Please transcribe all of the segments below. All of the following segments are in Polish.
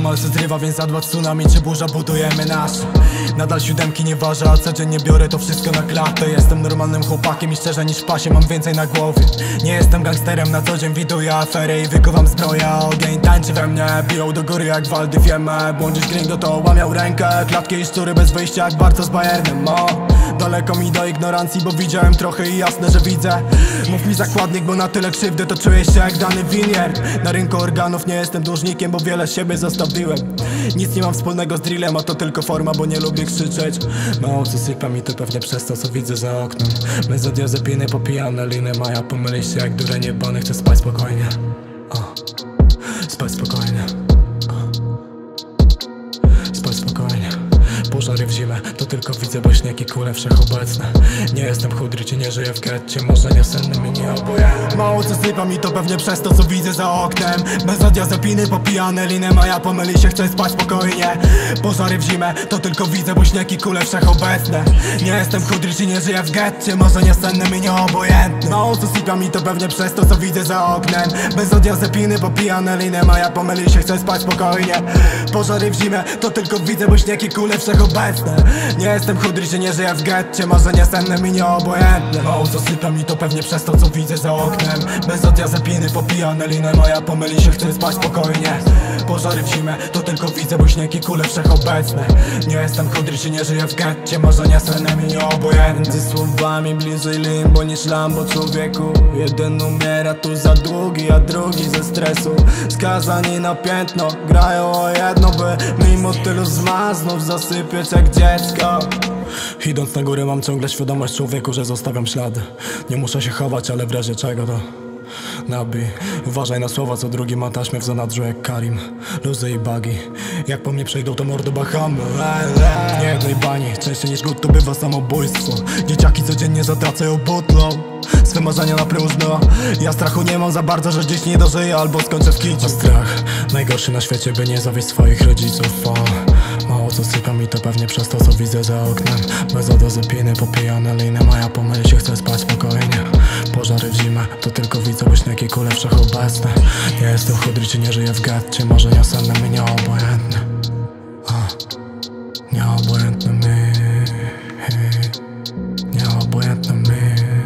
Niemal se zrywa, więc zadła tsunami czy burza, budujemy nasze. Nadal siódemki nie ważę, a codziennie biorę to wszystko na klatę. Jestem normalnym chłopakiem i szczerze niż w pasie mam więcej na głowie. Nie jestem gangsterem, na co dzień widuję afery i wykuwam zbroję. Ogień tańczy we mnie, biją do góry jak waldy wiemy. Błądzisz gringo to łamiał rękę, klatki i szczury bez wyjścia jak bardzo z Bayernem. Daleko mi do ignorancji, bo widziałem trochę i jasne, że widzę. Mów mi zakładnik, bo na tyle krzywdy to czuję się jak dany winier. Na rynku organów nie jestem dłużnikiem, bo wiele siebie zostawiłem. Nic nie mam wspólnego z drillem, a to tylko forma, bo nie lubię krzyczeć. Mało co sypa mi to pewnie przez to, co widzę za oknem. Benzodiazepiny, popijane liny, maja pomyli się jak dureń jebany. Chcę spać spokojnie, spać spokojnie, spać spokojnie. Pożary w zimę, to tylko widzę bośniaki, kule wszechobecne. Nie jestem chudry, czy nie żyję w getcie, marzenia senne mi nie obojętne. Mało co sypa mi to pewnie przez to, co widzę za oknem. Benzodiazepiny, popijane liny, maja pomyli się, chcę spać spokojnie. Pożary w zimę, to tylko widzę bośniaki, kule wszechobecne. Nie jestem chudry, czy nie żyję w getcie, marzenia senne mi nie obojętne. Mało co sypa mi to pewnie przez to, co widzę za oknem. Benzodiazepiny, popijane liny, maja pomyli się, chcę spać spokojnie. Pożary w zimę, to tylko widzę bośniaki, kule wszechobecne. Nie jestem chudry, czy nie żyję w getcie, marzenia senne mi nie obojętne. Mało co sypa mi to pewnie przez to, co widzę za oknem. Benzodiazepiny, popijane liny, maja pomyli się, chcę spać spokojnie. Pożary w zimę, to tylko widzę bośniaki, kule wszechobecne. Nie jestem chudry, czy nie żyję w getcie, marzenia senne mi nie obojętne. Między słowami bliżej limbo niż Lambo, człowieku. Jeden umiera tu za długi, a drugi ze stresu. Skazani na piętno, grają o jedno, by mimo tylu zmaznów zasypiać jak dziecko. Idąc na górę mam ciągle świadomość, człowieku, że zostawiam ślady. Nie muszę się chować, ale w razie czego to nabij. Uważaj na słowa, co drugi ma taśmę w zanadrzu jak Karim. Luzy i bugi, jak po mnie przejdą to mordo Bahamy. Nie jednej bani, częściej niż gód to bywa samobójstwo. Dzieciaki codziennie zatracają butlą swe marzenia na próżno. Ja strachu nie mam za bardzo, że dziś nie dożyję albo skończę w kiciu. A strach najgorszy na świecie, by nie zawieść swoich rodziców. Mało co sypa mi to pewnie przez to, co widzę za oknem. Benzodiazepiny, popijane liny, maja pomyli się, chcę spać spokojnie. Pożary w zimę, to tylko widzę bośniaki, kule wszechobecne. Nie jestem chudry, czy nie żyję w getcie, marzenia senne mi nieobojętne. Nieobojętne mi, nieobojętne mi.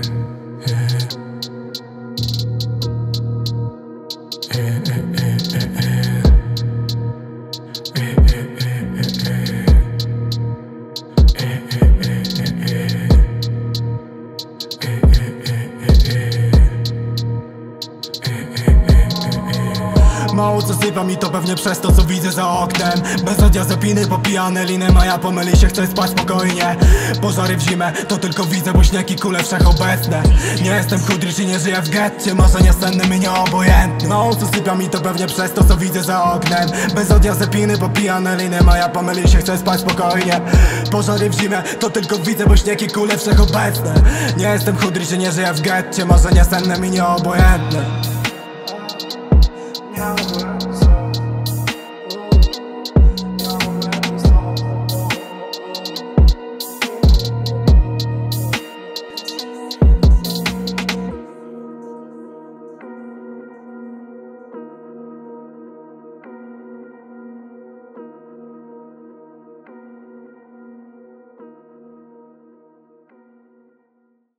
Mało co sypa mi to pewnie przez to, co widzę za oknem. Benzodiazepiny, popijane liny, maja pomyli się, chcę spać spokojnie. Pożary w zimę, to tylko widzę bośniaki, kule wszechobecne. Nie jestem chudry, czy nie żyję w getcie, marzenia senne mi nie obojętne. Mało co sypa mi to pewnie przez to, co widzę za oknem. Benzodiazepiny, popijane liny, maja pomyli się, chcę spać spokojnie. Pożary w zimę, to tylko widzę bośniaki, kule wszechobecne. Nie jestem chudry, czy nie żyję w getcie, marzenia senne mi nie obojętne.